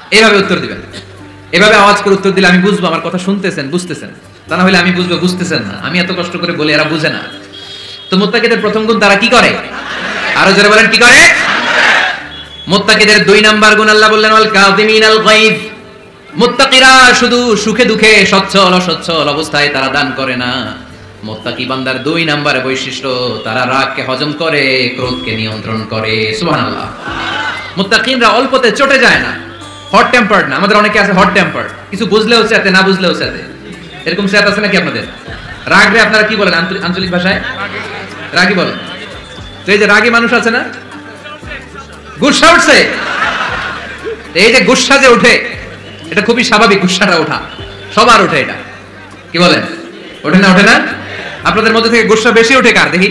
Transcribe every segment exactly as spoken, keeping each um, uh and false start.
এইভাবে উত্তর দিবেন। এভাবে আওয়াজ করে উত্তর দিলে আমি বুঝবো আমার কথা শুনতেছেন, বুঝতেছেন। তা না হলে আমি বুঝবো বুঝতেছেন না, আমি এত কষ্ট করে বলি এরা বুঝে না। তো মুত্তাকিদের প্রথম গুণ তারা কি করে? আরো জোরে বলেন কি করে? মুত্তাকিদের দুই নাম্বার গুণ আল্লাহ বললেন ওয়াল কাযিমিনাল গায়ব। মুত্তাকিরা শুধু সুখে দুঃখে সচ্ছল অসচ্ছল অবস্থায় তারা দান করে না। মুত্তাকি বান্দার দুই নাম্বার বৈশিষ্ট্য, তারা রাগকে হজম করে, ক্রোধকে নিয়ন্ত্রণ করে। সুবহানাল্লাহ। মুত্তাকিনরা অল্পতে চটে যায় না, হট টেম্পার্ড না। আমাদের অনেকে আছে হট টেম্পার্ড, কিছু বুঝলেও চাতে না বুঝলেও চাতে, এরকম স্যাত আছে নাকি আপনাদের? রাগ রে আপনারা কি বলেন আঞ্চলিক ভাষায়? রাগী বলেন। তো এই যে রাগী মানুষ আছে না, গুসা উঠছে, এই যে গুসা যে উঠে, এটা খুবই স্বাভাবিক। গুসাটা ওঠা সবার ওঠে, এটা কি বলেন? ওঠে না? ওঠে না? আপনাদের মধ্যে থেকে গুসা বেশি ওঠে কার দেখি?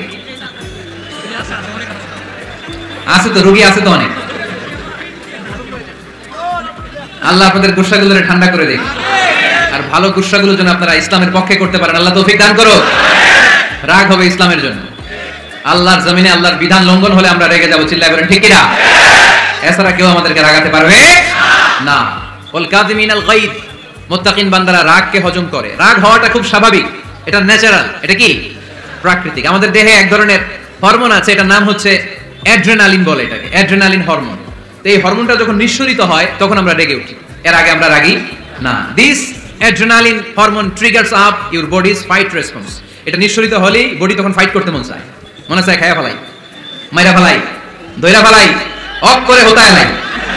আছে তো, রোগী আছে তো অনেক। আল্লাহ আপনাদের গুসাগুলো ঠান্ডা করে দেখ, আর ভালো গুসাগুলো যেন আপনারা ইসলামের পক্ষে করতে পারেন। আল্লাহ তৌফিক দান করো। রাগ হবে ইসলামের জন্য। আল্লাহর জমিনে আল্লাহর বিধান লঙ্ঘন হলে আমরা রেগে যাবো, চিল্লায় বলেন ঠিক কিনা? এছাড়া কেউ আমাদেরকে রাগাতে পারবে না। ওয়াল কাযিমিনাল গায়ব। মুত্তাকিন বান্দারা রাগকে হজম করে। রাগ হওয়াটা খুব স্বাভাবিক, এটা ন্যাচারাল, এটা কি প্রাকৃতিক। আমাদের দেহে এক ধরনের হরমোন আছে, এটার নাম হচ্ছে অ্যাড্রেনালিন বলে এটাকে, অ্যাড্রেনালিন হরমোন। তো এই হরমোনটা যখন নিঃসরিত হয় তখন আমরা রেগে উঠি, এর আগে আমরা রাগি না। This adrenaline hormone triggers up your body's fight response. এটা নিঃসরিত হলেই বডি তখন ফাইট করতে মন চায়, মনে চায় খায়া ফেলাই, মাইরা ফেলাই, দইরা ফেলাই, অফ করে হোতায় নাই।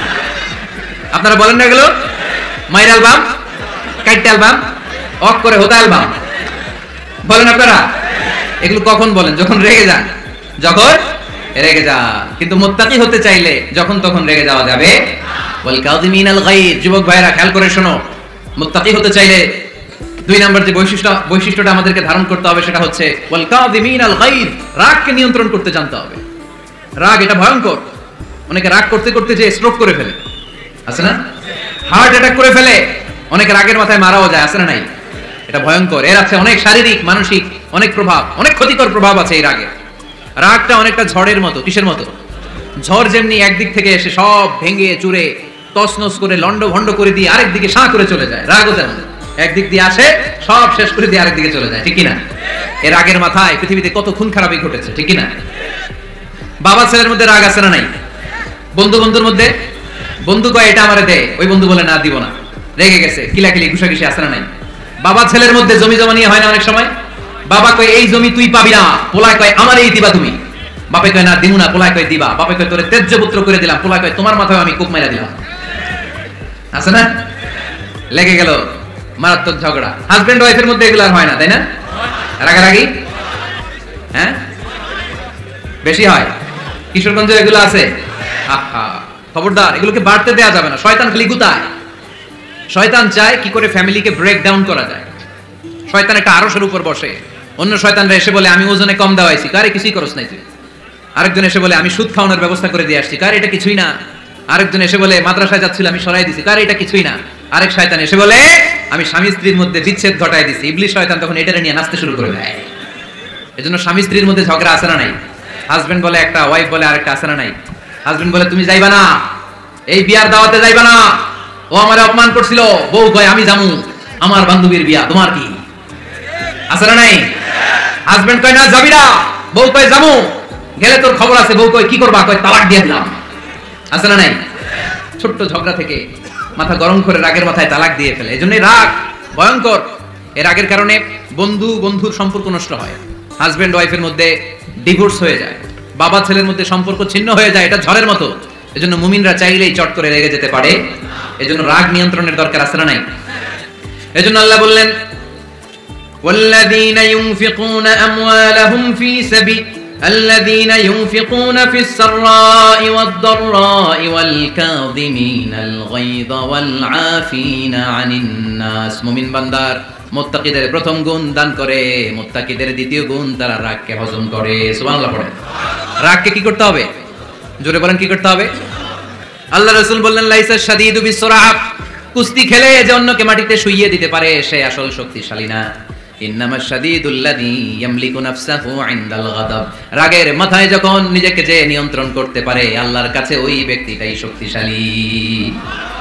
আপনারা বলেন না এগুলো? মাইরা অ্যালবাম, কাইট অ্যালবাম, অফ করে হোতায় অ্যালবাম বলেন আপনারা? এগুলো কখন বলেন? যখন রেগে যান, যখন রেগে যান। কিন্তু মুত্তাকি হতে চাইলে যখন তখন রেগে যাওয়া যাবে। ওয়াল কাযিমিনাল গায়ব। যুবক ভাইরা খেয়াল করে শোনো, মুত্তাকি হতে চাইলে দুই নাম্বার যে বৈশিষ্ট্য বৈশিষ্ট্যটা আমাদেরকে ধারণ করতে হবে সেটা হচ্ছে ওয়াল কাযিমিনাল গায়ব। রাগকে নিয়ন্ত্রণ করতে জানতে হবে। রাগ এটা ভয়ঙ্কর। অনেকে রাগ করতে করতে যে স্ট্রোক করে ফেলে, আছে না? হার্ট অ্যাটাক করে ফেলে। অনেকে রাগের মাথায় মারাও যায়, আছে না নাই? এটা ভয়ঙ্কর। এর আছে অনেক শারীরিক মানসিক অনেক প্রভাব, অনেক ক্ষতিকর প্রভাব আছে এই রাগে। রাগটা অনেকটা ঝড়ের মতো। কিসের মতো? ঝড় যেমনি একদিক থেকে এসে সব ভেঙে চুরে তছনছ করে লন্ড ভন্ড করে দিয়ে আরেক দিকে সাঁ করে চলে যায়, রাগও তেমন একদিক দিয়ে আসে সব শেষ করে দিয়ে আরেক দিকে চলে যায়, ঠিক কিনা? এর রাগের মাথায় পৃথিবীতে কত খুন খারাপি ঘটেছে, ঠিক কিনা? বাবা ছেলের মধ্যে রাগ আছে না নাই? বন্ধু বন্ধুর মধ্যে বন্ধু কয় এটা আমারে দে, ওই বন্ধু বলে না দিব না, রেগে গেছে, কিলাকিলি ঘুষাঘুষি আছে না নাই? বাবা ছেলের মধ্যে জমি জমা নিয়ে হয় না অনেক সময়? বাবা কয় এই জমি তুই পাবি না, পোলায় কয় আমারই দিবা তুমি। বাপে কয় না দিমু না, পোলায় কয় দিবা। বাপে কয় তোরে তেজ্য পুত্র করে দিলাম, পোলায় কয় তোমার মাথায় আমি কূপ মাইরা দিলাম। আছে না? লেগে গেল, মারাত্মক ঝগড়া। হাজবেন্ড ওয়াইফের মধ্যে এগুলো আর হয় না, তাই না? রাগারাগি হ্যাঁ বেশি হয়। কিশোরগঞ্জে এগুলো আছে। আহা, খবরদার, এগুলোকে বাড়তে দেয়া যাবে না। শয়তান খালি গুতায়। শয়তান চায় কি করে ফ্যামিলিকে ব্রেক ডাউন করা যায়। শয়তান একটা আরশের উপর বসে, অন্য শয়তানরা এসে বলে আমি ওজনে কম দেওয়াইছি, কারে কিছুই করস নাই তুই। আরেকজন এসে বলে আমি সুদ খাওয়ানোর ব্যবস্থা করে দিয়ে আসছি, কারে এটা কিছুই না। আরেকজন এসে বলে মাদ্রাসায় যাচ্ছিল আমি সরাই দিছি, কারে এটা কিছুই না। আরেক শয়তান এসে বলে আমি স্বামী স্ত্রীর মধ্যে বিচ্ছেদ ঘটাই দিছি। ইবলিশ শয়তান তখন এটারে নিয়ে নাচতে শুরু করে দেয়। এজন্য স্বামী স্ত্রীর মধ্যে ঝগড়া আছে না নাই? হাজবেন্ড বলে একটা, ওয়াইফ বলে আরেকটা, আছে না নাই? হাজবেন্ড বলে তুমি যাইবা না, এই বিয়ার দাওয়াতে যাইবা না, ও আমারে অপমান করছিল। বউ কয় আমি যামু, আমার বান্ধবীর বিয়া, তোমার কি? আছে না নাই? হাজবেন্ড কয় না যাবি না, বউ কয় যামু, গেলে তোর খবর আছে। বউ কয় কি করবা? কয় তালাক দিয়ে দিলাম। আছে না নাই? ছোট্ট ঝগড়া থেকে মাথা গরম করে রাগের মাথায় তালাক দিয়ে ফেলে। এজন্য রাগ ভয়ঙ্কর। এর রাগের কারণে বন্ধু বন্ধুর সম্পর্ক নষ্ট হয়, হাজবেন্ড ওয়াইফের মধ্যে ডিভোর্স হয়ে যায়, বাবা ছেলের মধ্যে সম্পর্ক ছিন্ন হয়ে যায়। এটা ঝড়ের মতো। এজন্য মুমিনরা চাইলেই চট করে রেগে যেতে পারে। এজন্য রাগ নিয়ন্ত্রণের দরকার আছে না নাই? এজন্য আল্লাহ বললেন ওয়াল্লাযীনা ইউনফিকুনা আমওয়ালাহুম ফী সাবিল الذين ينفقون في السراء والضراء والكاظمين الغيظ والعافين عن الناس। মুমিন বান্দার মুত্তাকিদের প্রথম গুণ দান করে, মুত্তাকিদের দ্বিতীয় গুণ তারা রাগকে হজম করে। সুবহানাল্লাহ পড়েন। রাগকে কি করতে হবে? জোরে বলেন কি করতে হবে? আল্লাহ রাসূল বললেন লাইসা শাদীদু বিসরাআ, কুস্তি খেলে যে অন্যকে মাটিতে শুইয়ে দিতে পারে সে আসল শক্তিশালী না। ইন্নামা শাদীদুল্লাযী ইয়ামলিকু নাফসাহু ইনদাল গাদাব, রাগের মাথায় যখন নিজেকে যে নিয়ন্ত্রণ করতে পারে আল্লাহর কাছে ওই ব্যক্তিটাই শক্তিশালী।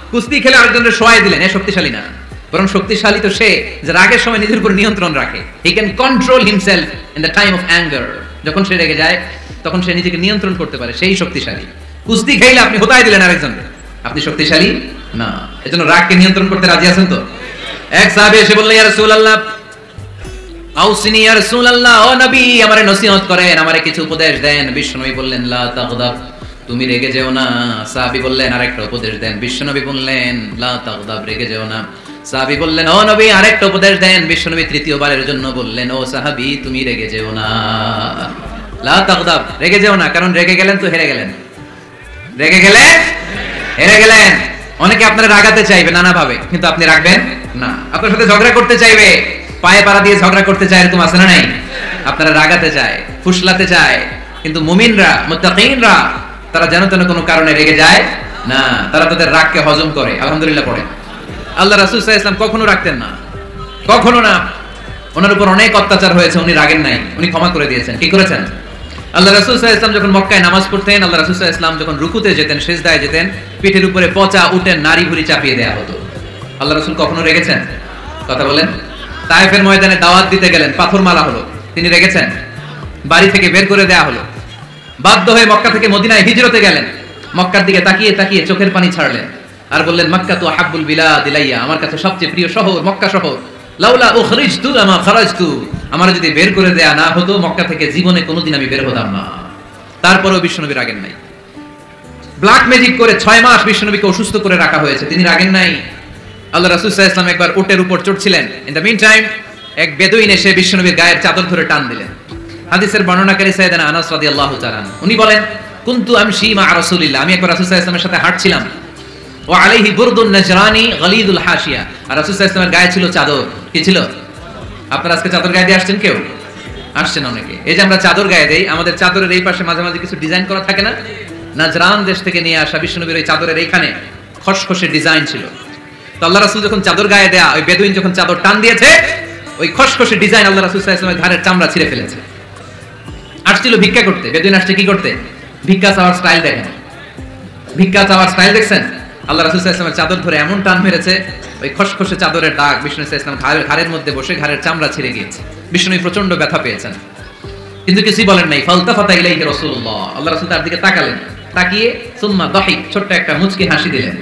কুস্তি খেলে আরেকজনের শোয়াই দিলেন, এ শক্তিশালী না, বরং শক্তিশালী তো সে যে রাগের সময় নিজের উপর নিয়ন্ত্রণ রাখে। He can control himself in the time of anger. যখন সে রেগে যায় তখন সে নিজেকে নিয়ন্ত্রণ করতে পারে, সেই শক্তিশালী। কুস্তি খেলে আপনি হোতায় দিলেন আরেকজনকে, আপনি শক্তিশালী না। এজন্য রাগকে নিয়ন্ত্রণ করতে রাজি আছেন তো? এক সাহাবী এসে বললেন, ইয়া রাসূলুল্লাহ আউসিনি ইয়া রাসূলুল্লাহ, ও নবী আমারে নসিহত করেন, আমারে কিছু উপদেশ দেন। বিশ্বনবী বললেন, লা তাগদাব, তুমি রেগে যেও না। সাহাবী বললেন, আরেকটা উপদেশ দেন। বিশ্বনবী বললেন, লা তাগদাব, রেগে যেও না। সাহাবী বললেন, ও নবী আরেকটা উপদেশ দেন। বিশ্বনবী তৃতীয়বারের জন্য বললেন, ও সাহাবী তুমি রেগে যেও না, লা তাগদাব, রেগে যেও না। কারণ রেগে গেলেন তো হেরে গেলেন, রেগে গেলে হেরে গেলেন। অনেকে আপনারা রাগাতে চাইবে নানা ভাবে, কিন্তু আপনি রাখবেন না। আপনার সাথে ঝগড়া করতে চাইবে, পায়ে পাড়া দিয়ে ঝগড়া করতে চায়, এরকম আছে না নাই? আপনারা রাগাতে চায়, ফুসলাতে চায়, কিন্তু মুমিনরা, মুত্তাকিনরা তারা যেন তেন কোনো কারণে রেগে যায় না, তারা তাদের রাগকে হজম করে। আলহামদুলিল্লাহ পড়েন। আল্লাহ রাসূল সাল্লাল্লাহু আলাইহি ওয়াসাল্লাম কখনো রাখতেন না, কখনো না। ওনার উপর অনেক অত্যাচার হয়েছে, উনি রাগেন নাই, উনি ক্ষমা করে দিয়েছেন। কি করেছেন? আল্লাহ রাসূল সাল্লাল্লাহু আলাইহি ওয়াসাল্লাম যখন মক্কায় নামাজ পড়তেন, আল্লাহ রাসূল সাল্লাল্লাহু আলাইহি ওয়াসাল্লাম যখন রুকুতে যেতেন, সিজদায় যেতেন, পিঠের উপরে পচা উটের নাড়ি ভুঁড়ি চাপিয়ে দেয়া হতো। আল্লাহ রাসূল কখনো রেগেছেন? কথা বলেন। তায়েফের ময়দানে দাওয়াত দিতে গেলেন, পাথর মারা হলো, তিনি রেগেছেন? বাড়ি থেকে বের করে দেয়া হলো, বাধ্য হয়ে মক্কা থেকে মদিনায় হিজরতে গেলেন। মক্কার দিকে তাকিয়ে তাকিয়ে চোখের পানি ছাড়লেন আর বললেন, মক্কা তু আহাব্বুল বিলাদ ইলাইয়া, আমার কাছে সবচেয়ে প্রিয় শহর মক্কা শহর। লাউলা উখরিজতু লামা খারাজতু, আমার যদি বের করে দেয়া না হতো মক্কা থেকে জীবনে কোনোদিন আমি বের হতাম না। তারপরেও বিশ্বনবী রাগেন নাই। ব্ল্যাক ম্যাজিক করে ছয় মাস বিশ্বনবীকে অসুস্থ করে রাখা হয়েছে, তিনি রাগেন নাই। আল্লাহ রাসূল সাল্লাল্লাহু আলাইহি ওয়াসাল্লাম একবার উটের উপর চড়ছিলেন। ইন দ্য মিন টাইম এক বেদুইন এসে বিশ্বনবীর গায়ের চাদর ধরে টান দিলেন। হাদিসের বর্ণনাকারী সাইয়েদনা আনাস রাদিয়াল্লাহু তাআলা আনহু, উনি বলেন, কুনতু আমশি মা রাসূলিল্লাহ, আমি একবার রাসূল সাল্লাল্লাহু আলাইহি ওয়াসাল্লামের সাথে হাঁটছিলাম। ওয়া আলাইহি বুরদুন নাজরানি গলিদুল হাশিয়া, আর রাসূল সাল্লাল্লাহু আলাইহি ওয়াসাল্লামের গায়ে ছিল চাদর। কি ছিল? আপনারা আজকে চাদর গায়ে দিয়ে আসছেন? কেউ আসছেন? অনেকে। এই যে আমরা চাদর গায়ে দেই, আমাদের চাদরের এই পাশে মাঝে মাঝে কিছু ডিজাইন করা থাকে না? নাজরান দেশ থেকে নিয়ে আসা বিশ্বনবীর ওই চাদরের এইখানে খসখসে ডিজাইন ছিল। তো আল্লাহ রাসূল যখন চাদর গায়ে দেয়া, ওই বেদুইন যখন চাদর টান দিয়েছে, ওই খসখসে ডিজাইন আল্লাহ রাসূল সাল্লাল্লাহু আলাইহি ওয়াসাল্লামের ঘাড়ের চামড়া ছিঁড়ে ফেলেছে। আসছিল ভিক্ষা করতে, বেদুইন আসছে কি করতে? ভিক্ষা চাওয়ার স্টাইল দেখেন, ভিক্ষা চাওয়ার স্টাইল দেখছেন? আল্লাহ রাসূল সাল্লাল্লাহু আলাইহি ওয়াসাল্লামের চাদর ধরে এমন টান মেরেছে, ওই খসখসে চাদরের দাগ বিষ্ণু সাল্লাল্লাহু আলাইহি ওয়াসাল্লাম ঘাড়ের ঘাড়ের মধ্যে বসে ঘাড়ের চামড়া ছিঁড়ে গিয়েছে। বিষ্ণু প্রচন্ড ব্যথা পেয়েছেন, কিন্তু কিছুই বলেন নাই। ফালতাফাতা ইলাইহি রাসূলুল্লাহ, আল্লাহ রাসূল তার দিকে তাকালেন, তাকিয়ে সুম্মা দাহিক, ছোট্ট একটা মুচকি হাসি দিলেন।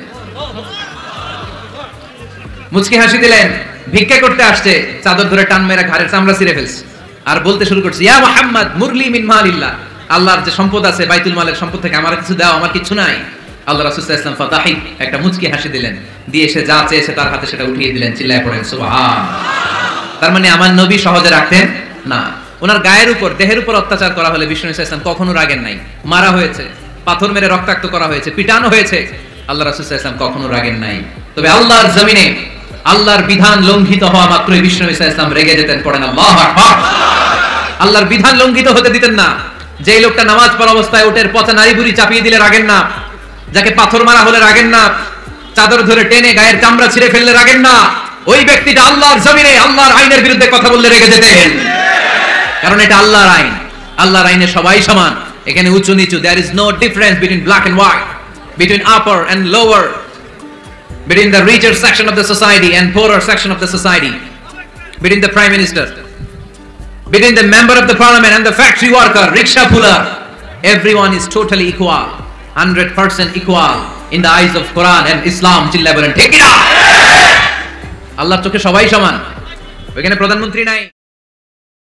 মুচকি হাসি দিলেন। ভিক্ষা করতে আসছে, চাদর ধরে টান মেরে ঘাড়ের চামড়া ছিঁড়ে ফেলছে, আর বলতে শুরু করছে, ইয়া মুহাম্মদ মুরলি মিন মালিল্লাহ, আল্লাহর যে সম্পদ আছে বাইতুল মালের সম্পদ থেকে আমার কিছু দাও, আমার কিছু নাই। আল্লাহ রাসূল সাল্লাল্লাহু আলাইহি ওয়াসাল্লাম ফাদাহিক, একটা মুচকি হাসি দিলেন, দিয়ে সে যা চেয়েছে তার হাতে সেটা উঠিয়ে দিলেন। চিল্লায় পড়েন সুবহান। তার মানে আমার নবী সহজে রাখতেন না। ওনার গায়ের উপর, দেহের উপর অত্যাচার করা হলে বিষ্ণু সাল্লাল্লাহু আলাইহি ওয়াসাল্লাম কখনো রাগেন নাই। মারা হয়েছে, পাথর মেরে রক্তাক্ত করা হয়েছে, পিটানো হয়েছে, আল্লাহ রাসূল সাল্লাল্লাহু আলাইহি ওয়াসাল্লাম কখনো রাগেন নাই। তবে আল্লাহর জমিনে আল্লাহর বিধান লঙ্ঘিত হওয়া মাত্রই বিষ্ণু সাল্লাল্লাহু আলাইহি ওয়াসাল্লাম রেগে যেতেন। পড়েন আল্লাহু আকবার। আল্লাহর বিধান লঙ্ঘিত হতে দিতেন না। যেই লোকটা নামাজ পড়া অবস্থায় উটের পচা নারী বুড়ি চাপিয়ে দিলে রাগেন না, যাকে পাথর মারা হলে রাগেন না, চাদর ধরে টেনে গায়ের চামড়া ছিঁড়ে ফেললে রাগেন না, ওই ব্যক্তিটা আল্লাহর জমিনে আল্লাহর আইনের বিরুদ্ধে কথা বললে রেগে যেতেন। কারণ এটা আল্লাহর আইন, আল্লাহর আইনে সবাই সমান। এখানে উঁচু নিচু, there is no difference between black and white, between upper and lower, between the richer section of the society and poorer section of the society, between the prime minister, between the member of the parliament and the factory worker, rickshaw puller. Everyone is totally equal, one hundred percent equal in the eyes of Quran and Islam. চিল্লায় বলেন ঠিক কিনা? আল্লাহর চোখে সবাই সমান। ওখানে প্রধানমন্ত্রী নাই।